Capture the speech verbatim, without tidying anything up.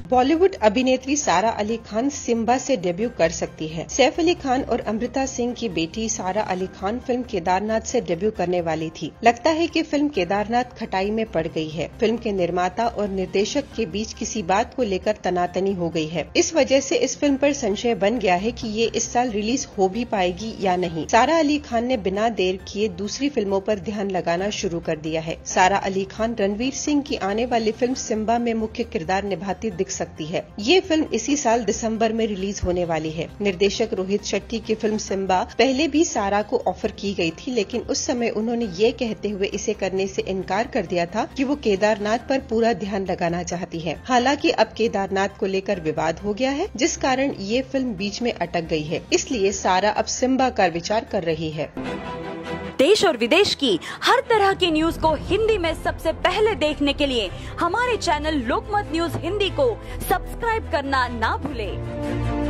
बॉलीवुड अभिनेत्री सारा अली खान सिम्बा से डेब्यू कर सकती है। सैफ अली खान और अमृता सिंह की बेटी सारा अली खान फिल्म केदारनाथ से डेब्यू करने वाली थी। लगता है कि फिल्म केदारनाथ खटाई में पड़ गई है। फिल्म के निर्माता और निर्देशक के बीच किसी बात को लेकर तनातनी हो गई है। इस वजह से इस फिल्म पर संशय बन गया है कि ये इस साल रिलीज हो भी पाएगी या नहीं। सारा अली खान ने बिना देर किए दूसरी फिल्मों पर ध्यान लगाना शुरू कर दिया है। सारा अली खान रणवीर सिंह की आने वाली फिल्म सिम्बा में मुख्य किरदार निभाती दिख सकती है। ये फिल्म इसी साल दिसंबर में रिलीज होने वाली है। निर्देशक रोहित शेट्टी की फिल्म सिम्बा पहले भी सारा को ऑफर की गई थी, लेकिन उस समय उन्होंने ये कहते हुए इसे करने से इनकार कर दिया था कि वो केदारनाथ पर पूरा ध्यान लगाना चाहती है। हालांकि अब केदारनाथ को लेकर विवाद हो गया है, जिस कारण ये फिल्म बीच में अटक गई है। इसलिए सारा अब सिम्बा का विचार कर रही है। देश और विदेश की हर तरह की न्यूज को हिंदी में सबसे पहले देखने के लिए हमारे चैनल लोकमत न्यूज हिंदी को सब्सक्राइब करना ना भूलें।